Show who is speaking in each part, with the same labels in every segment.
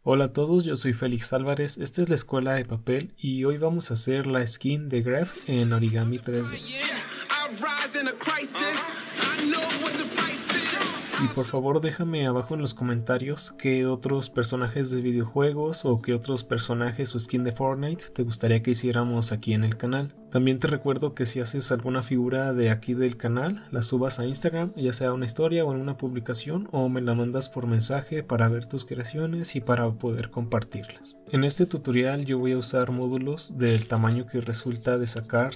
Speaker 1: Hola a todos, yo soy Félix Álvarez, esta es la escuela de papel y hoy vamos a hacer la skin de Gref en Origami 3D. Y por favor déjame abajo en los comentarios qué otros personajes de videojuegos o qué otros personajes o skin de Fortnite te gustaría que hiciéramos aquí en el canal. También te recuerdo que si haces alguna figura de aquí del canal, la subas a Instagram, ya sea una historia o en una publicación, o me la mandas por mensaje para ver tus creaciones y para poder compartirlas. En este tutorial yo voy a usar módulos del tamaño que resulta de sacar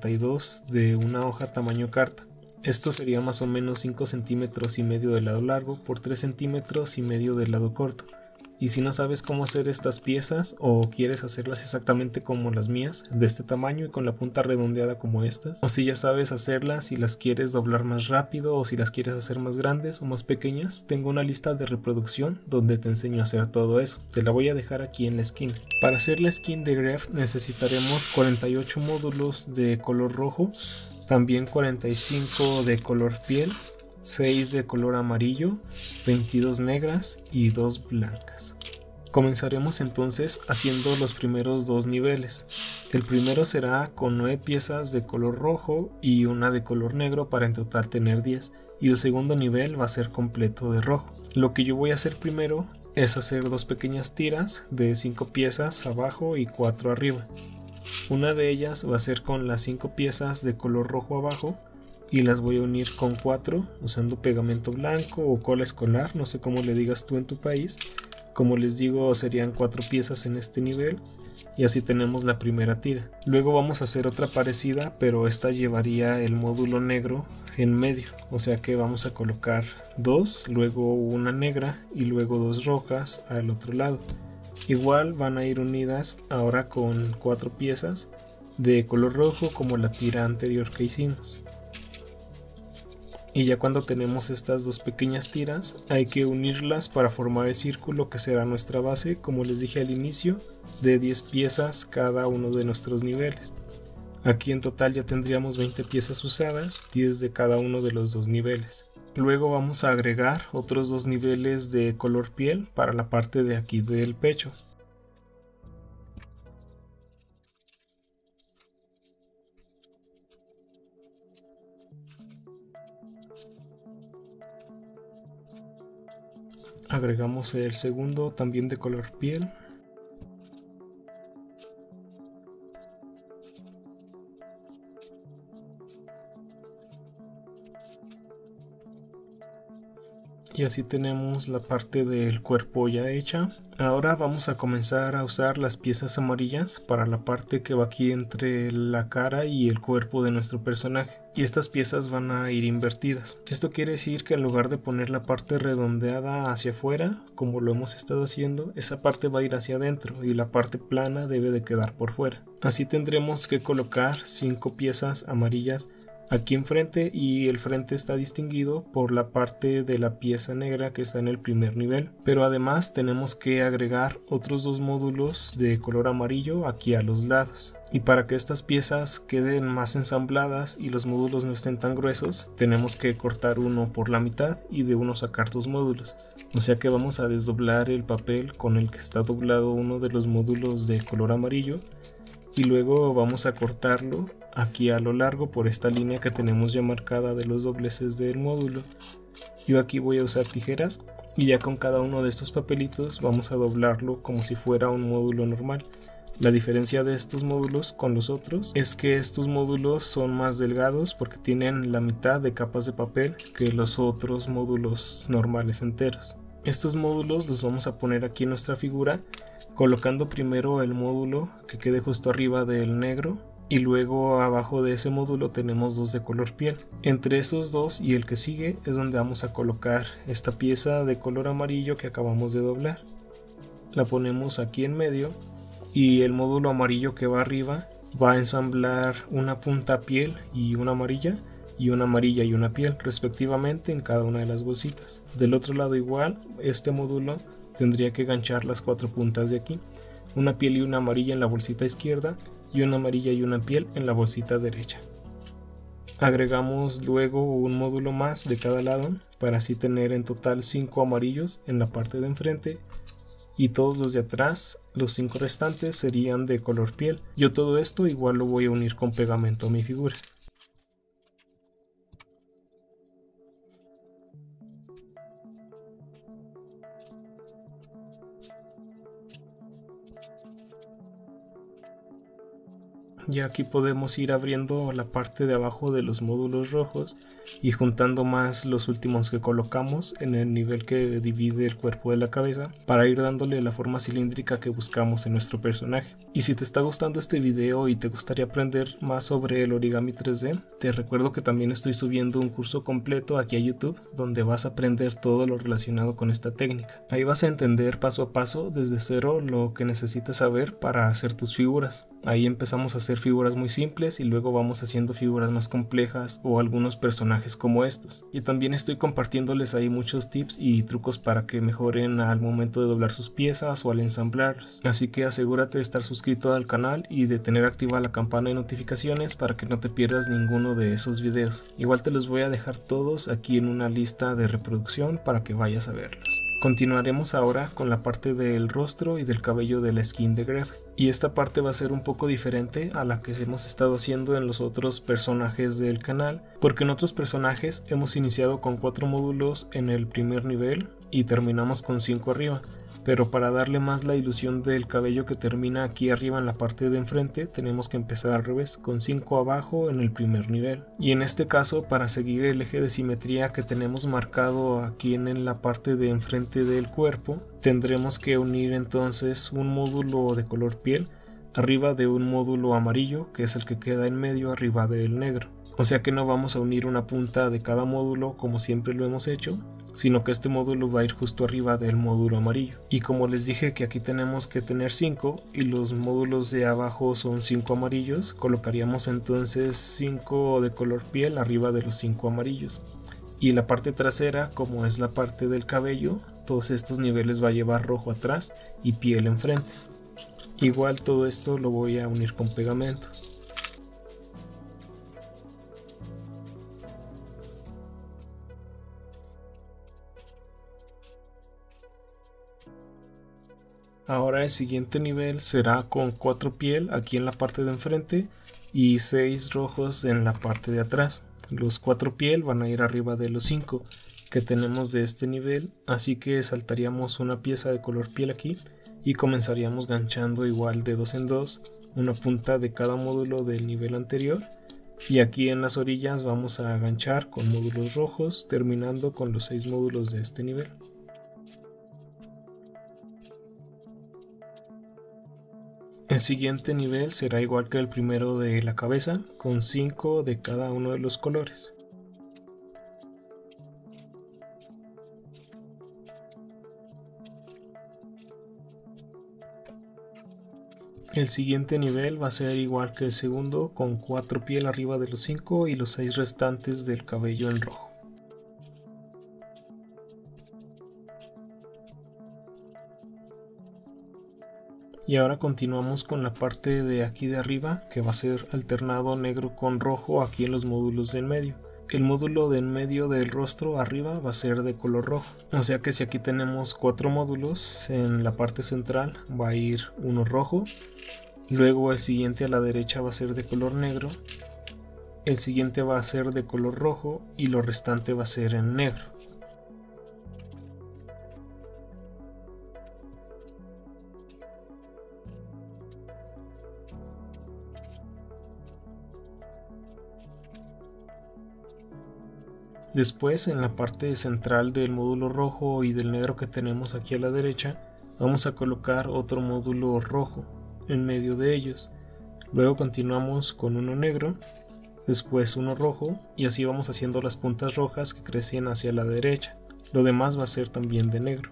Speaker 1: 32 de una hoja tamaño carta. Esto sería más o menos 5 centímetros y medio de lado largo por 3 centímetros y medio de lado corto. Y si no sabes cómo hacer estas piezas o quieres hacerlas exactamente como las mías, de este tamaño y con la punta redondeada como estas, o si ya sabes hacerlas y las quieres doblar más rápido o si las quieres hacer más grandes o más pequeñas, tengo una lista de reproducción donde te enseño a hacer todo eso. Te la voy a dejar aquí en la esquina. Para hacer la skin de Gref necesitaremos 48 módulos de color rojo, también 45 de color piel, 6 de color amarillo, 22 negras y 2 blancas. Comenzaremos entonces haciendo los primeros dos niveles. El primero será con 9 piezas de color rojo y una de color negro para en total tener 10. Y el segundo nivel va a ser completo de rojo. Lo que yo voy a hacer primero es hacer dos pequeñas tiras de 5 piezas abajo y 4 arriba. Una de ellas va a ser con las 5 piezas de color rojo abajo y las voy a unir con 4 usando pegamento blanco o cola escolar, no sé cómo le digas tú en tu país. Como les digo, serían 4 piezas en este nivel y así tenemos la primera tira. Luego vamos a hacer otra parecida, pero esta llevaría el módulo negro en medio, o sea que vamos a colocar 2, luego una negra y luego 2 rojas al otro lado. Igual van a ir unidas ahora con 4 piezas de color rojo como la tira anterior que hicimos. Y ya cuando tenemos estas dos pequeñas tiras hay que unirlas para formar el círculo que será nuestra base, como les dije al inicio, de 10 piezas cada uno de nuestros niveles. Aquí en total ya tendríamos 20 piezas usadas, 10 de cada uno de los dos niveles. Luego vamos a agregar otros dos niveles de color piel para la parte de aquí del pecho. Agregamos el segundo también de color piel. Y así tenemos la parte del cuerpo ya hecha. Ahora vamos a comenzar a usar las piezas amarillas para la parte que va aquí entre la cara y el cuerpo de nuestro personaje. Y estas piezas van a ir invertidas. Esto quiere decir que en lugar de poner la parte redondeada hacia afuera, como lo hemos estado haciendo, esa parte va a ir hacia adentro y la parte plana debe de quedar por fuera. Así tendremos que colocar 5 piezas amarillas aquí enfrente y el frente está distinguido por la parte de la pieza negra que está en el primer nivel, pero además tenemos que agregar otros dos módulos de color amarillo aquí a los lados. Y para que estas piezas queden más ensambladas y los módulos no estén tan gruesos, tenemos que cortar uno por la mitad y de uno sacar dos módulos. O sea que vamos a desdoblar el papel con el que está doblado uno de los módulos de color amarillo y luego vamos a cortarlo aquí a lo largo por esta línea que tenemos ya marcada de los dobleces del módulo. Yo aquí voy a usar tijeras y ya con cada uno de estos papelitos vamos a doblarlo como si fuera un módulo normal. La diferencia de estos módulos con los otros es que estos módulos son más delgados porque tienen la mitad de capas de papel que los otros módulos normales enteros. Estos módulos los vamos a poner aquí en nuestra figura, colocando primero el módulo que quede justo arriba del negro y luego abajo de ese módulo tenemos dos de color piel. Entre esos dos y el que sigue es donde vamos a colocar esta pieza de color amarillo que acabamos de doblar. La ponemos aquí en medio y el módulo amarillo que va arriba va a ensamblar una punta piel y una amarilla y una piel respectivamente en cada una de las bolsitas. Del otro lado igual, este módulo tendría que ganchar las 4 puntas de aquí, una piel y una amarilla en la bolsita izquierda y una amarilla y una piel en la bolsita derecha. Agregamos luego un módulo más de cada lado para así tener en total 5 amarillos en la parte de enfrente y todos los de atrás, los 5 restantes, serían de color piel. Yo todo esto igual lo voy a unir con pegamento a mi figura. Y aquí podemos ir abriendo la parte de abajo de los módulos rojos y juntando más los últimos que colocamos en el nivel que divide el cuerpo de la cabeza para ir dándole la forma cilíndrica que buscamos en nuestro personaje. Y si te está gustando este video y te gustaría aprender más sobre el origami 3D, te recuerdo que también estoy subiendo un curso completo aquí a YouTube donde vas a aprender todo lo relacionado con esta técnica. Ahí vas a entender paso a paso desde cero lo que necesitas saber para hacer tus figuras. Ahí empezamos a hacer figuras muy simples y luego vamos haciendo figuras más complejas o algunos personajes como estos. Y también estoy compartiéndoles ahí muchos tips y trucos para que mejoren al momento de doblar sus piezas o al ensamblarlos. Así que asegúrate de estar suscrito al canal y de tener activa la campana de notificaciones para que no te pierdas ninguno de esos videos. Igual te los voy a dejar todos aquí en una lista de reproducción para que vayas a verlos. Continuaremos ahora con la parte del rostro y del cabello de la skin de Gref, y esta parte va a ser un poco diferente a la que hemos estado haciendo en los otros personajes del canal, porque en otros personajes hemos iniciado con 4 módulos en el primer nivel y terminamos con 5 arriba. Pero para darle más la ilusión del cabello que termina aquí arriba en la parte de enfrente, tenemos que empezar al revés, con 5 abajo en el primer nivel. Y en este caso, para seguir el eje de simetría que tenemos marcado aquí en la parte de enfrente del cuerpo, tendremos que unir entonces un módulo de color piel arriba de un módulo amarillo, que es el que queda en medio arriba del negro. O sea que no vamos a unir una punta de cada módulo como siempre lo hemos hecho, sino que este módulo va a ir justo arriba del módulo amarillo. Y como les dije que aquí tenemos que tener 5 y los módulos de abajo son 5 amarillos, colocaríamos entonces 5 de color piel arriba de los 5 amarillos. Y la parte trasera, como es la parte del cabello, todos estos niveles va a llevar rojo atrás y piel enfrente. Igual todo esto lo voy a unir con pegamento. Ahora el siguiente nivel será con 4 piel aquí en la parte de enfrente y 6 rojos en la parte de atrás. Los 4 piel van a ir arriba de los 5 que tenemos de este nivel, así que saltaríamos una pieza de color piel aquí y comenzaríamos ganchando igual de 2 en 2 una punta de cada módulo del nivel anterior, y aquí en las orillas vamos a ganchar con módulos rojos terminando con los 6 módulos de este nivel. El siguiente nivel será igual que el primero de la cabeza, con 5 de cada uno de los colores. El siguiente nivel va a ser igual que el segundo, con 4 piel arriba de los 5 y los 6 restantes del cabello en rojo. Y ahora continuamos con la parte de aquí de arriba, que va a ser alternado negro con rojo aquí en los módulos del medio. El módulo del medio del rostro arriba va a ser de color rojo, o sea que si aquí tenemos 4 módulos, en la parte central va a ir uno rojo, luego el siguiente a la derecha va a ser de color negro, el siguiente va a ser de color rojo y lo restante va a ser en negro. Después, en la parte central del módulo rojo y del negro que tenemos aquí a la derecha, vamos a colocar otro módulo rojo en medio de ellos. Luego continuamos con uno negro, después uno rojo, y así vamos haciendo las puntas rojas que crecen hacia la derecha. Lo demás va a ser también de negro.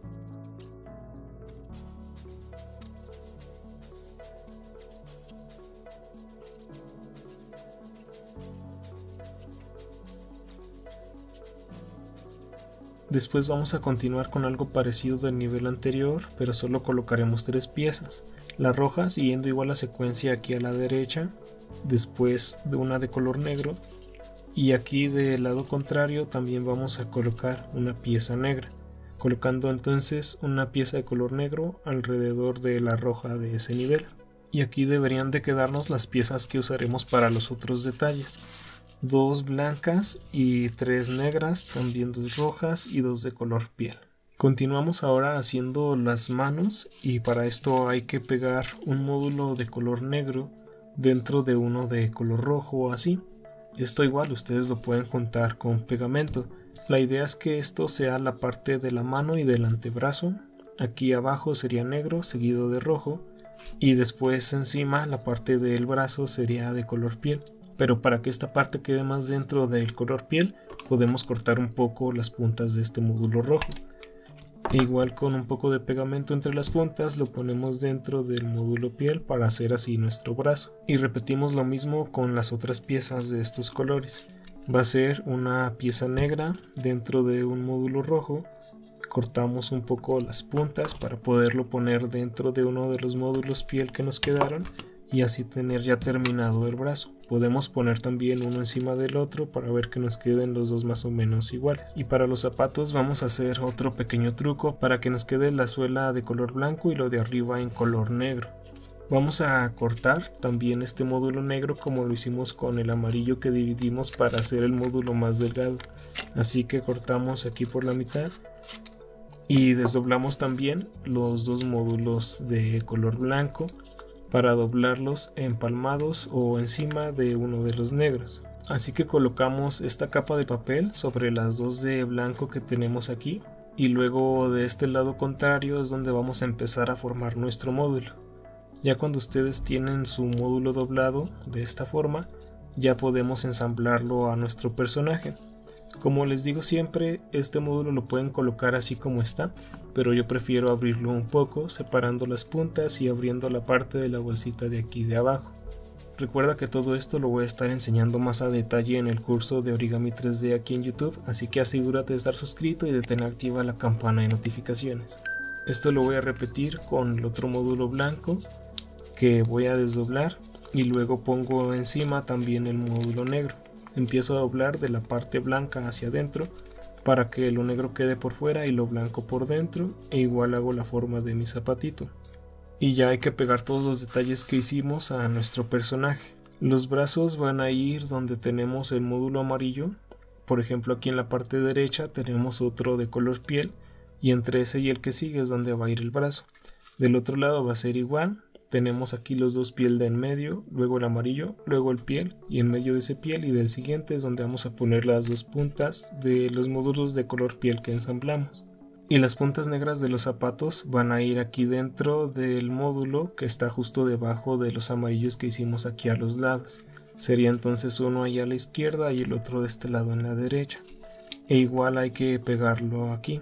Speaker 1: Después vamos a continuar con algo parecido del nivel anterior, pero solo colocaremos 3 piezas. La roja siguiendo igual la secuencia aquí a la derecha, después de una de color negro, y aquí del lado contrario también vamos a colocar una pieza negra. colocando entonces una pieza de color negro alrededor de la roja de ese nivel. Y aquí deberían de quedarnos las piezas que usaremos para los otros detalles. 2 blancas y 3 negras, también 2 rojas y 2 de color piel. Continuamos ahora haciendo las manos y para esto hay que pegar un módulo de color negro dentro de uno de color rojo, así. Esto igual ustedes lo pueden juntar con pegamento. La idea es que esto sea la parte de la mano y del antebrazo. Aquí abajo sería negro seguido de rojo y después encima la parte del brazo sería de color piel. Pero para que esta parte quede más dentro del color piel podemos cortar un poco las puntas de este módulo rojo. E igual con un poco de pegamento entre las puntas lo ponemos dentro del módulo piel para hacer así nuestro brazo. Y repetimos lo mismo con las otras piezas de estos colores. Va a ser una pieza negra dentro de un módulo rojo. Cortamos un poco las puntas para poderlo poner dentro de uno de los módulos piel que nos quedaron y así tener ya terminado el brazo. Podemos poner también uno encima del otro para ver que nos queden los dos más o menos iguales. Y para los zapatos vamos a hacer otro pequeño truco para que nos quede la suela de color blanco y lo de arriba en color negro. Vamos a cortar también este módulo negro como lo hicimos con el amarillo que dividimos para hacer el módulo más delgado. Así que cortamos aquí por la mitad y desdoblamos también los dos módulos de color blanco para doblarlos empalmados o encima de uno de los negros. Así que colocamos esta capa de papel sobre las dos de blanco que tenemos aquí y luego de este lado contrario es donde vamos a empezar a formar nuestro módulo. Ya cuando ustedes tienen su módulo doblado de esta forma ya podemos ensamblarlo a nuestro personaje. Como les digo siempre, este módulo lo pueden colocar así como está, pero yo prefiero abrirlo un poco, separando las puntas y abriendo la parte de la bolsita de aquí de abajo. Recuerda que todo esto lo voy a estar enseñando más a detalle en el curso de Origami 3D aquí en YouTube, así que asegúrate de estar suscrito y de tener activa la campana de notificaciones. Esto lo voy a repetir con el otro módulo blanco que voy a desdoblar y luego pongo encima también el módulo negro. Empiezo a doblar de la parte blanca hacia adentro para que lo negro quede por fuera y lo blanco por dentro, e igual hago la forma de mi zapatito. Y ya hay que pegar todos los detalles que hicimos a nuestro personaje. Los brazos van a ir donde tenemos el módulo amarillo. Por ejemplo, aquí en la parte derecha tenemos otro de color piel y entre ese y el que sigue es donde va a ir el brazo. Del otro lado va a ser igual. Tenemos aquí los dos piel de en medio, luego el amarillo, luego el piel y en medio de ese piel y del siguiente es donde vamos a poner las dos puntas de los módulos de color piel que ensamblamos. Y las puntas negras de los zapatos van a ir aquí dentro del módulo que está justo debajo de los amarillos que hicimos aquí a los lados. Sería entonces uno ahí a la izquierda y el otro de este lado en la derecha. E igual hay que pegarlo aquí.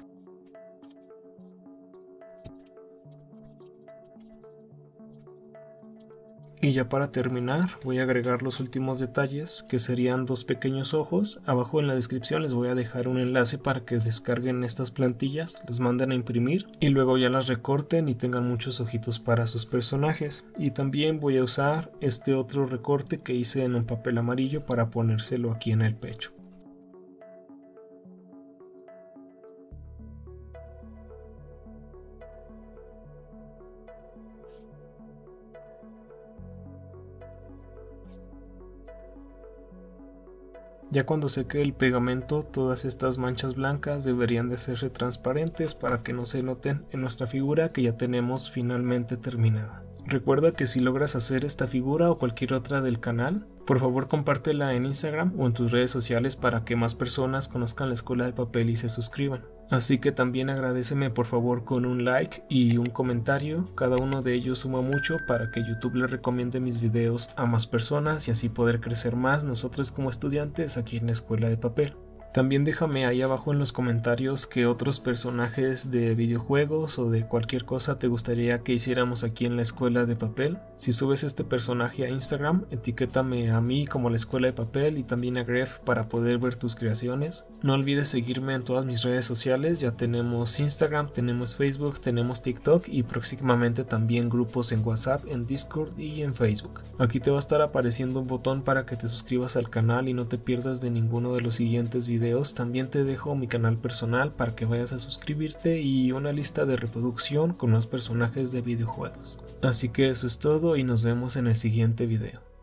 Speaker 1: Y ya para terminar voy a agregar los últimos detalles que serían dos pequeños ojos. Abajo en la descripción les voy a dejar un enlace para que descarguen estas plantillas, las manden a imprimir y luego ya las recorten y tengan muchos ojitos para sus personajes. Y también voy a usar este otro recorte que hice en un papel amarillo para ponérselo aquí en el pecho. Ya cuando seque el pegamento, todas estas manchas blancas deberían de hacerse transparentes para que no se noten en nuestra figura que ya tenemos finalmente terminada. Recuerda que si logras hacer esta figura o cualquier otra del canal, por favor compártela en Instagram o en tus redes sociales para que más personas conozcan la Escuela de Papel y se suscriban. Así que también agradéceme por favor con un like y un comentario, cada uno de ellos suma mucho para que YouTube le recomiende mis videos a más personas y así poder crecer más nosotros como estudiantes aquí en la Escuela de Papel. También déjame ahí abajo en los comentarios qué otros personajes de videojuegos o de cualquier cosa te gustaría que hiciéramos aquí en la Escuela de Papel. Si subes este personaje a Instagram, etiquétame a mí como la Escuela de Papel y también a Gref para poder ver tus creaciones. No olvides seguirme en todas mis redes sociales, ya tenemos Instagram, tenemos Facebook, tenemos TikTok y próximamente también grupos en WhatsApp, en Discord y en Facebook. Aquí te va a estar apareciendo un botón para que te suscribas al canal y no te pierdas de ninguno de los siguientes videos videos también te dejo mi canal personal para que vayas a suscribirte y una lista de reproducción con más personajes de videojuegos. Así que eso es todo y nos vemos en el siguiente video.